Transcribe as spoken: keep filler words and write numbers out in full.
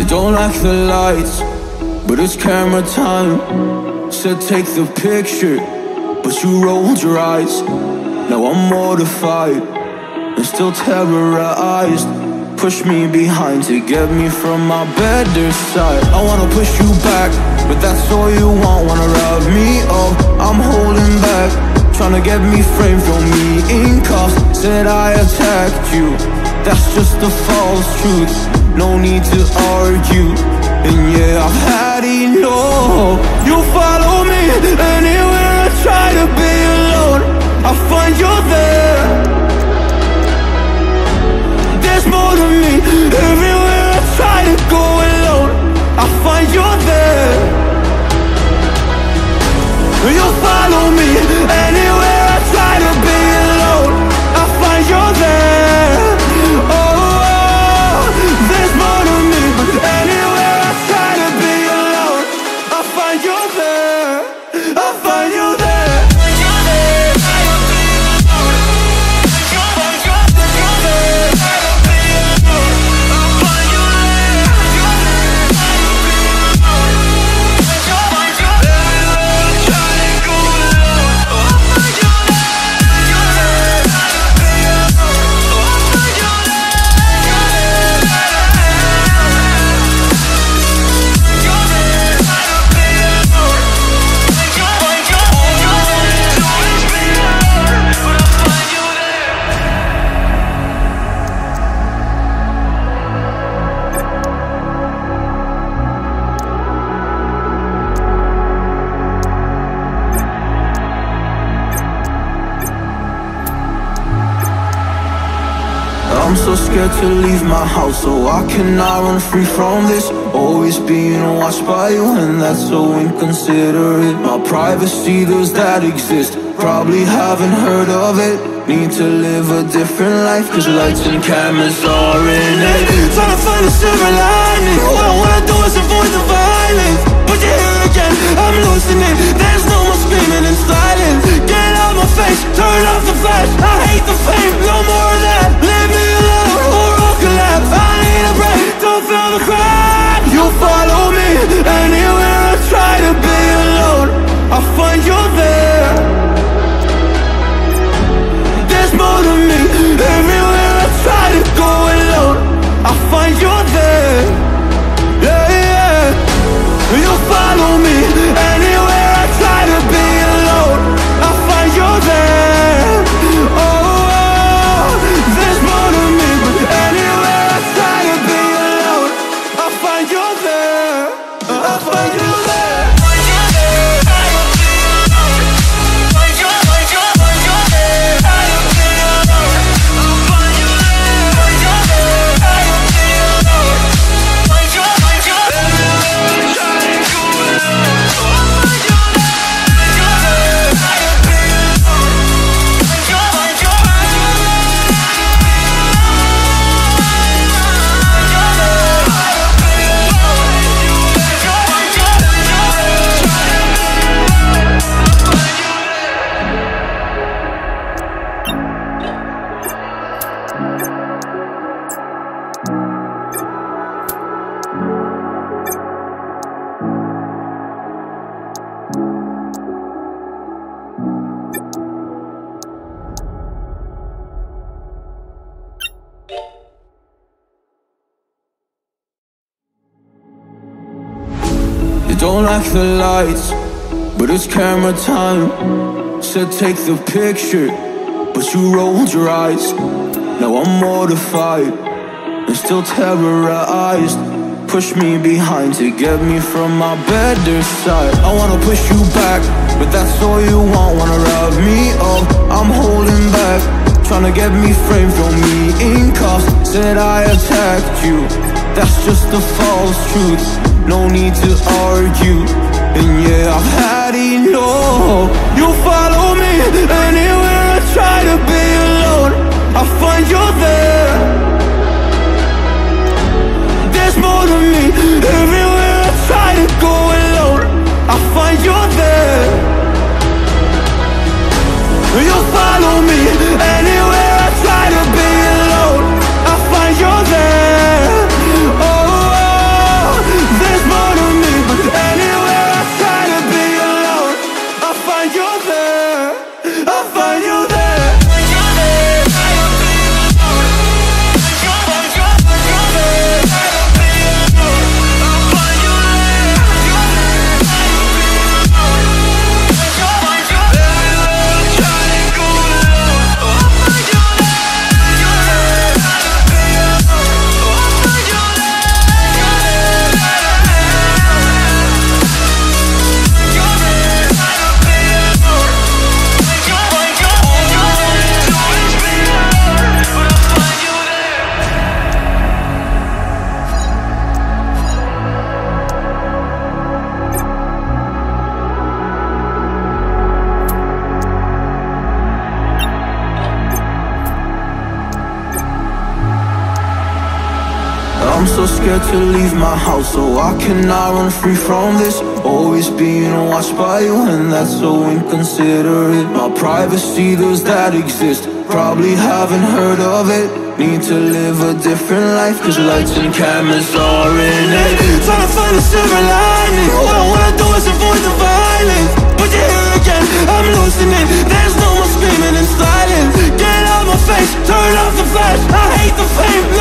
You don't like the lights, but it's camera time. Said take the picture, but you rolled your eyes. Now I'm mortified and still terrorized. Push me behind to get me from my better side. I wanna push you back, but that's all you want. Wanna rub me up, I'm holding back. Trying to get me framed, throw me in cuffs. Said I attacked you, that's just a false truth. No need to argue, and yeah, I've had enough. You follow me anywhere I try to be alone, I find you there. There's more to me, everywhere I try to go alone, I find you there. You follow me anywhere I try to be alone, I find you there. Oh, there's more to me, but anywhere I try to be alone, I find you there. I find you there. I'm so scared to leave my house, so I cannot run free from this. Always being watched by you, and that's so inconsiderate. My privacy, does that exist? Probably haven't heard of it. Need to live a different life, cause lights and cameras are in it. Trying to find a silver lining, all I wanna do is avoid the violence. But you're here again, I'm losing it. There's no more screaming in silence. Get out my face, turn off the flash. I hate the fame, no more of that. Leave me alone, or I'll collapse. I need a break, don't feel the crack. You follow me anywhere I try to be alone, I find you there. There's more to me, everywhere I try to go alone, I find you there. Yeah, yeah. You follow me anywhere I try to be alone, I find you there. Oh, there's more to me, but anywhere I try to be alone, I find you there. I find you there. Don't like the lights, but it's camera time. Said take the picture, but you rolled your eyes. Now I'm mortified and still terrorized. Push me behind to get me from my better side. I wanna push you back, but that's all you want. Wanna rub me up, I'm holding back. Trying to get me framed, throw me in cuffs. Said I attacked you, that's just a false truth. No need to argue, and yeah, I've had enough. You follow me anywhere I try to be alone, I find you there. There's more to me, everywhere I try to go alone, I find you there. You follow me anywhere I try to be alone, I find you there. Oh, I'm so scared to leave my house, so I cannot run free from this. Always being watched by you, and that's so inconsiderate. My privacy, does that exist? Probably haven't heard of it. Need to live a different life, cause lights and cameras are in it. Trying to find a silver lining. All I wanna do is avoid the violence, but you're here again, I'm losing it. There's no more screaming and silence. Get out my face, turn off the flash. I hate the fame,